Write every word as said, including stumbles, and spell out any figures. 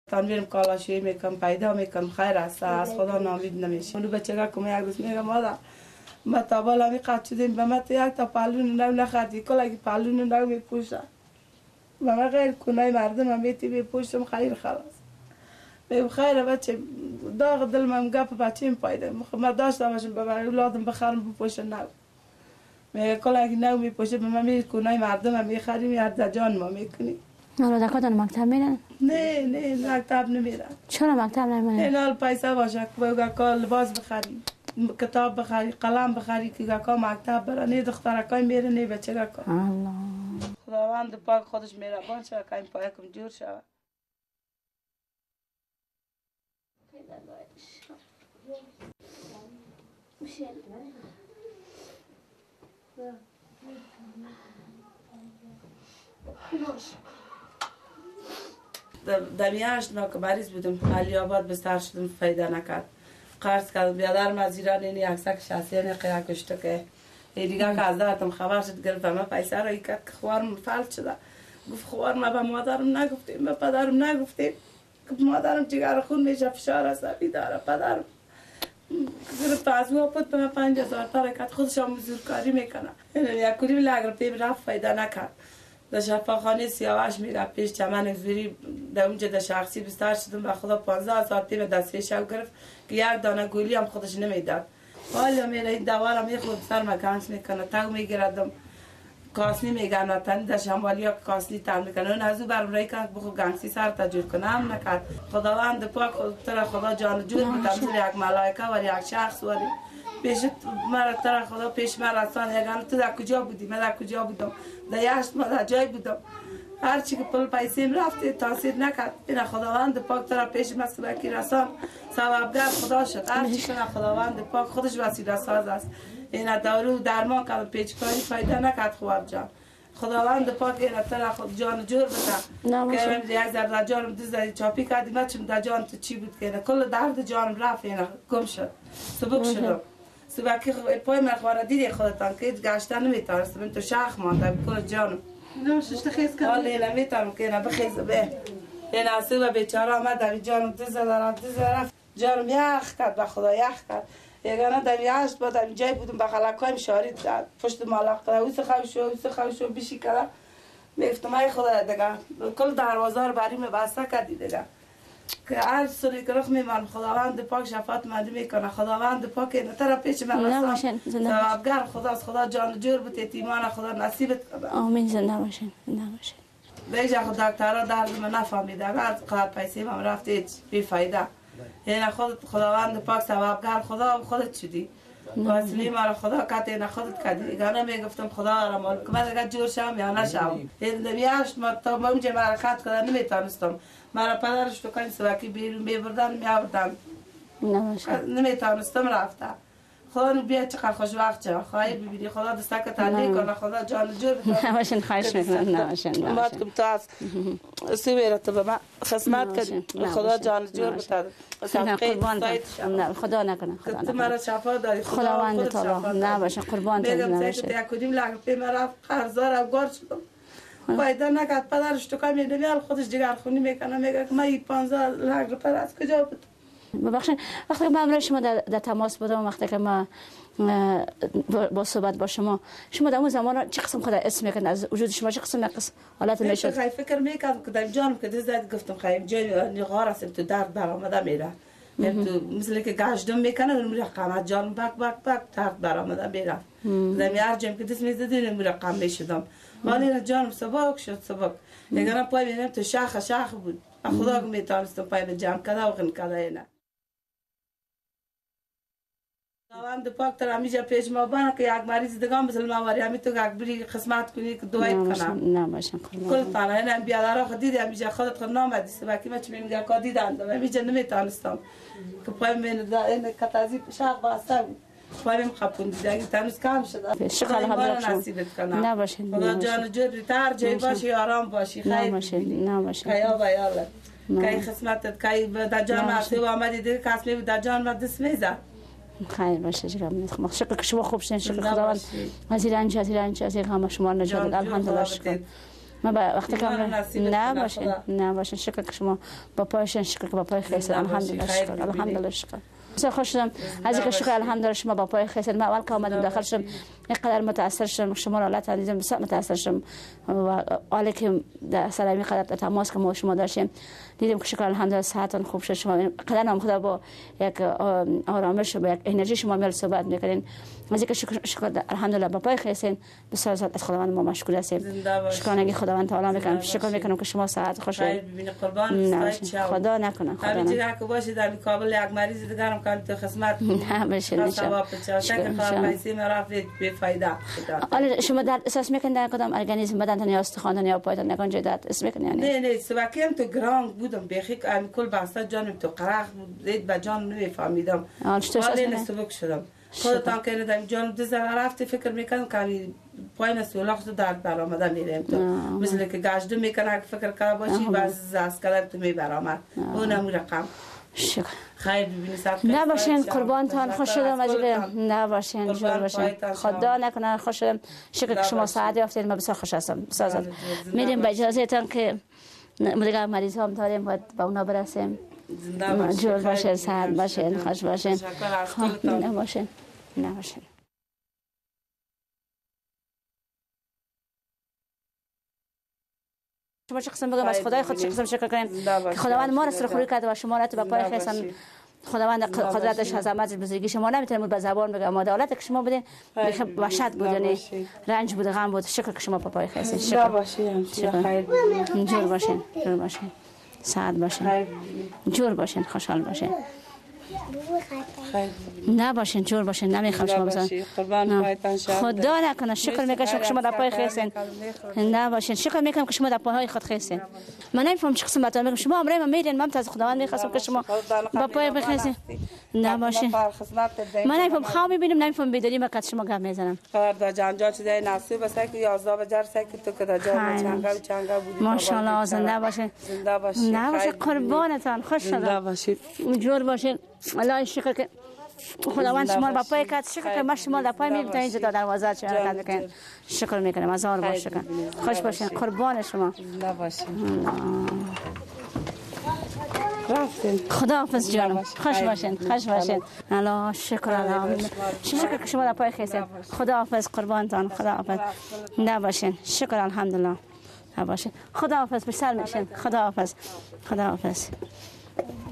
تنویرم کالاشویی میکنم پیدا میکنم خیر است از خدا نامید نمیشه. اونو بچه که کمی یک روز میگم مادر ما تا بالا می قد شدیم به ما یک تا پالون نو نخردی کل اگه پالون نو میپوشم و من غیر کنای مردم هم بیتی میپوشم خیر خلاص میگم خیر بچه داغ دل من گپ بچه پیدا ما داشته باشم به اولادم بخرم بپوشن نو میگه کل اگه نو میپوشه به من می کنای مردم هم میخریم یا جان ما میکنیم. اولادکاتون مکتب میرن؟ نه نه مکتب نمیرن. چرا مکتب نمیرن؟ این حال پیسه باشه که گاکا لباس بخری کتاب بخری قلم بخری که گاکا مکتب بره نه دخترکای میره نه بچه گاکا. الله خداوند پاک خودش مهربان شه که این پایکم جور شود. در میاشت ما که مریض بودم علی آباد بستر شدم فایده نکرد قرض کردم بیادرم از ایران اینی اکسک شخصیانی قیه کشته که دیگه که از دارتم خبر شد گرفتم من پیسه را کرد که خوارم فلج شده گفت خوار ما به مادرم نگفتیم به پدرم نگفتیم که مادرم جگر خون میشه فشار عصبی داره پدرم گرفت از او پد به من پنج هزار تا کرد خودش هم مزدورکاری میکنه یک کلی لگر پیم رفت فایده نکرد در شفاخانه سیاوش میره پیش چمن زوری در اونجا در شخصی بستر شدم و خدا پانزده هزار پیم دسته شو گرفت که یک دانه گولی هم خودش نمیداد حالا میره این دوارم میخورد سر مکانس میکنه تو میگردم کاسنی میگن تن در شمالی ها کاسنی تن میکنه اون از او برم رای کنه بخو گنگسی سر تجور کنه هم نکرد خداوند پاک تر خدا جان جور بودم زیر یک ملائکه و یک شخص ولی پیش مرا تر خدا پیش مرا رسان یگانه تو در کجا بودی من در کجا بودم در یشت ما در جای بودم هرچی که پل پیسیم رفته تاثیر نکرد این خداوند پاک تر پیش مسئولیتی رسان ثوابگر خدا شد هرچی کنه خداوند پاک خودش وسیله ساز است این دارو درمان کرد پیچکاری فایده نکرد خواب جان خداوند پاک این تر خود جان جور بده که یک ذره جانم دو ذره چاپی کردیم بچم در جان تو چی بود که کل درد جانم رفت اینا گم شد سبک شدم سبکی پای من خواره دیدی خودتان که گشتن نمیتونستم من تو شخ ماندم کل جانم نوشش تخیز کنم حالا نمیتونم که اینا بخیز به این اصیب بیچاره آمد جانم دو ذره دو ذره جانم یخ کرد به خدا یخ کرد یگانه در یاشت با در جای بودم با خلقایم شاری پشت مالق کرده اوست خوشو اوست خوشو بیشی کرده میفتم ای خدا دیگه کل دروازه رو برای می بسته کردی دیگه که هر سوری که رخ میمان خداوند پاک شفاعت منده میکنه خداوند پاک این تر پیش من رسان ثوابگر خداست خدا جان جور بود یتیمان خدا نصیبت کنه آمین زنده باشین زنده باشین دیگه خدا دکترها درد من نفهمیده اگر قدر پیسه من رفت هیچ بی فایده این خود خداوند پاک ثوابگر خدا خودت شدی واسلی ما خدا کات این خودت کردی گانه میگفتم خدا را مال که من دیگه جور شم یا نشم این دمیاش ما تا اونجا مرخات کردن نمیتونستم مرا پدرش تو کن سواکی بیرون میبردن میآوردن نمیتونستم رفتم خدا بیا چقدر خوش وقت چه خواهی ببینی خدا دستک تعلیق کنه خدا جان جور نباشین خواهش میکنم نباشین ما کم تو از سویرت به من خدمت کردی خدا جان جور بده قربان خدا نکنه خدا تو مرا شفا داری خداوند تعالی نباشه قربان تو نباشه یک کدیم لگ پی مرا قرضدار گار شدم فایده نکرد پدرش تو کمی نمیال خودش جگر خونی میکنه میگه که من پانزده لگ روپیه از کجا بود ببخشید وقتی که من شما در, در تماس بودم وقتی که ما با صحبت با شما شما در اون زمان چه قسم خود اسم میکنید از وجود شما چه قسم قسم حالت میشد خیلی فکر میکردم که در جانم که دزد گفتم خیلی جای غار هستم تو درد برآمده میره تو مثل که گشتم میکنه اون رقم جانم بک بک بک درد برآمده میره در میار جام که دست میزدین اون رقم میشدم ولی جانم سبک شد سبک یگانه پای بینم تو شاخ شاخ بود خدا که میتونستم پای به جام کده و خن کده اینا خداوند پاک تر همیشه پیش ما بانه که یک مریض دیگه مثل ما وری همی تو یک بری خدمت کنی که دعایت کنم نباشم کل تنها این بیادرها خود دیدی همیشه خودت خود نامدی سبکی ما چی میگه که دیدم همیشه نمیتونستم که پای من این کتازی شاق باسته بود پای من خپون دیدی اگه تنوز کم شده شکر حضرت نصیبت کنم نباشین خدا جان جوری تر جای باشی آرام باشی خیر نباشین نباشین کیا بیاله کی خدمتت کی در جان عصیب آمدی دیگه کس می در جان دست میزد خیر باشه جناب خدا شکر که شما خوب شدین شکر خداوند از این رنج از این رنج از این غم شما نجات داد الحمدلله شکر ما با وقتی که ایمان نصیب نه خدا باشین خدا. نه باشین شکر که شما با پایشون شکر که با پای خیسن زنده باشی، الحمدلله خیر شکر ببینی. الحمدلله شکر بسیار خوش شدم از اینکه شکر الحمدلله شما با پای خیسن من اول که آمدم داخل شدم اینقدر متاثر شدم شما را حالت دیدم بسیار متاثر شدم و حالی که در سلامی قدر تماس که ما شما داشتیم دیدم که شکر الحمدلله صحتتون خوب شد شما قدر نام خدا با یک آرامش و یک انرژی شما میل صحبت میکنین از اینکه شکر شکر الحمدلله با پای خیسن بسیار از خداوند ما مشکور هستیم شکرانگی خداوند تعالی میکنم شکر میکنم که شما صحت خوش خیر ببینی قربان خدا نکنه خدا همین نکنه جگه که باشی در کابل یک مریض دیگرم کنم تو خدمت نه بشه خواست ثواب بچه شکر خواهر پیسی مرا بی فایده حالا شما درد احساس میکنید در کدام ارگانیسم بدنتان یا استخوانتان یا پایتان نکن جای درد احساس میکنید یعنی نه نه سبکی هم تو گرانگ بودم بخی ام کل بحثا جانم تو قرق بود زید به جان نمیفهمیدم حال چطور احساس حالا میکنید نسبک شدم خودتان که ندم جان دو زر رفتی فکر میکنم که پایین سولاخ تو درد برآمده میرم تو مثل که گشت میکنه فکر که باشی باز از کلم تو میبرامد اونم رقم شکر خیر ببینی سب نه باشین قربانتان خوش شدم از اینکه نه باشین جور باشین خدا نکنه خوش شدم شکر که شما سعادت یافتید ما بسیار خوش هستم بسیار میریم به اجازه تان که دیگه مریض هم داریم باید با اونا برسیم جور باشین سعادت باشین خوش باشین نه باشین نه باشین شما چه قسم بگم از خدای خود چه قسم شکر کنیم که خداوند ما را سرخوری کرده و شما را تو به پای خیسن خداوند قدرتش عظمتش بزرگی شما نمیتونید به زبان بگم ما دولت که شما بدین وحشت بود یعنی رنج بود غم بود شکر که شما به پای خیسن شکر باشین جور باشین جور باشین سعد باشین جور باشین خوشحال باشین نه باشین جور باشین نمیخوام شما بزن خدا نکنه شکر میکنم که شما در پای خیسین نه باشین شکر میکنم که شما در پای خود خیسین من نمیفهم چه قسم باتون میگم شما امروز من میرین من از خداوند میخواستم که شما با پای بخیسین نه باشین من نمیفهم خواب میبینم نمیفهم بیداری من شما گپ میزنم خدا جان جان چه نصیب است که یازده بجر سکت تو که جان چنگا چنگا بودی ماشاءالله زنده باشین زنده باشین نه باشین قربانتان خوش شدم زنده باشین جور باشین الله شکر که خداوند شما با پای کات شکر که ما شما در پای میبینید اینجا در دروازه چه حرکت میکنید شکر میکنم هزار بار شکر خوش باشین قربان شما زنده باشین خدا حافظ جانم خوش باشین خوش باشین الله شکر الله شکر که شما در پای خیسین خدا حافظ قربانتان خدا حافظ نه باشین شکر الحمدلله نه باشین خدا حافظ بسر میشین خدا حافظ خدا حافظ